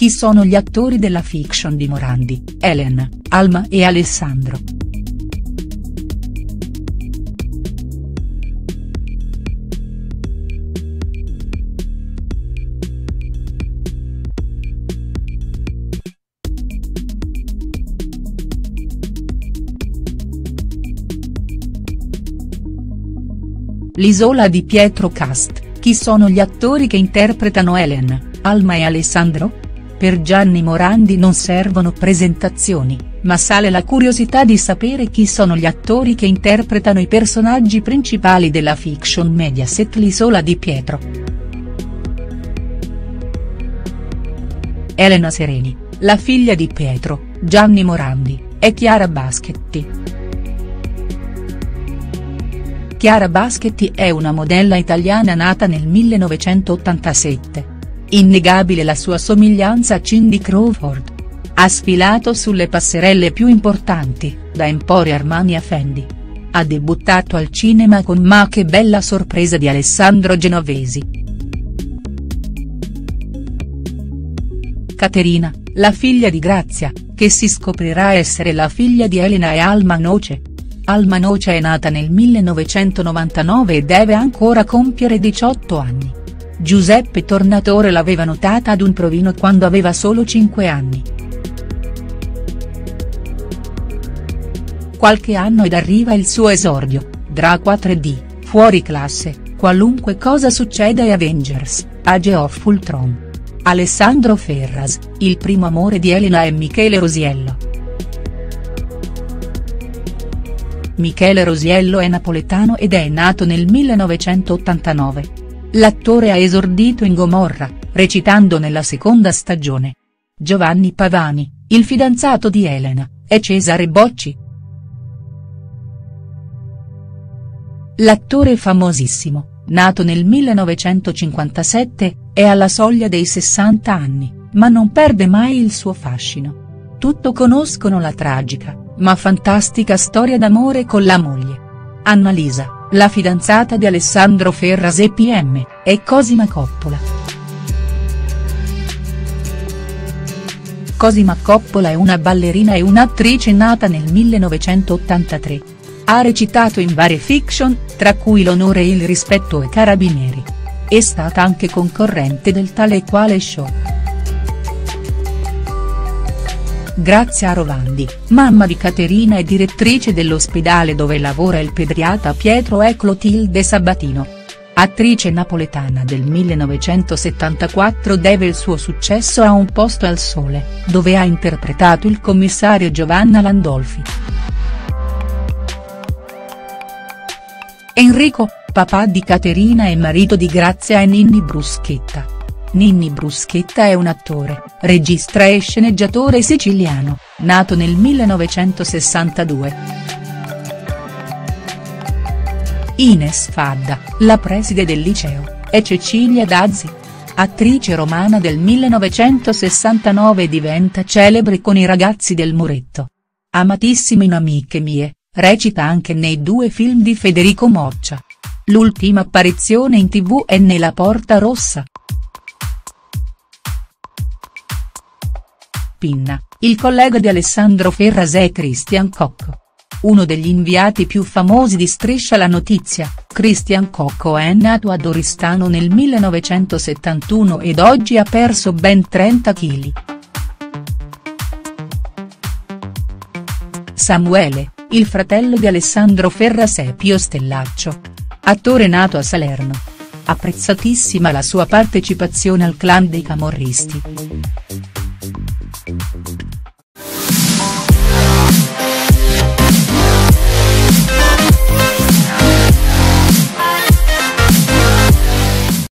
Chi sono gli attori della fiction di Morandi, Elena, Alma e Alessandro?. L'Isola di Pietro cast, chi sono gli attori che interpretano Elena, Alma e Alessandro?. Per Gianni Morandi non servono presentazioni, ma sale la curiosità di sapere chi sono gli attori che interpretano i personaggi principali della fiction Mediaset L'Isola di Pietro. Elena Sereni, la figlia di Pietro, Gianni Morandi, e Chiara Baschetti. Chiara Baschetti è una modella italiana nata nel 1987. Innegabile la sua somiglianza a Cindy Crawford. Ha sfilato sulle passerelle più importanti, da Emporio Armani a Fendi. Ha debuttato al cinema con Ma che bella sorpresa di Alessandro Genovesi. Caterina, la figlia di Grazia, che si scoprirà essere la figlia di Elena e Alma Noce. Alma Noce è nata nel 1999 e deve ancora compiere 18 anni. Giuseppe Tornatore l'aveva notata ad un provino quando aveva solo 5 anni. Qualche anno ed arriva il suo esordio, Dracula 3D, Fuori classe, Qualunque cosa succeda e Avengers, Age of Ultron. Alessandro Ferras, il primo amore di Elena e Michele Rosiello. Michele Rosiello è napoletano ed è nato nel 1989. L'attore ha esordito in Gomorra, recitando nella seconda stagione. Giovanni Pavani, il fidanzato di Elena, è Cesare Bocci. L'attore famosissimo, nato nel 1957, è alla soglia dei 60 anni, ma non perde mai il suo fascino. Tutti conoscono la tragica, ma fantastica storia d'amore con la moglie. Annalisa, la fidanzata di Alessandro Ferras e PM, è Cosima Coppola. Cosima Coppola è una ballerina e un'attrice nata nel 1983. Ha recitato in varie fiction, tra cui L'onore e il rispetto e Carabinieri. È stata anche concorrente del Tale e Quale Show. Grazia Rovandi, mamma di Caterina e direttrice dell'ospedale dove lavora il pediatra Pietro è Clotilde Sabatino. Attrice napoletana del 1974 deve il suo successo a Un posto al sole, dove ha interpretato il commissario Giovanna Landolfi. Enrico, papà di Caterina e marito di Grazia e Ninni Bruschetta. Ninni Bruschetta è un attore, regista e sceneggiatore siciliano, nato nel 1962. Ines Fadda, la preside del liceo, è Cecilia Dazzi. Attrice romana del 1969 diventa celebre con I ragazzi del muretto. Amatissima in Amiche mie, recita anche nei 2 film di Federico Moccia. L'ultima apparizione in TV è nella Porta Rossa. Pinna, il collega di Alessandro Ferras è Christian Cocco. Uno degli inviati più famosi di Striscia la notizia, Christian Cocco è nato ad Oristano nel 1971 ed oggi ha perso ben 30 kg. Samuele, il fratello di Alessandro Ferras è Pio Stellaccio. Attore nato a Salerno. Apprezzatissima la sua partecipazione al clan dei camorristi.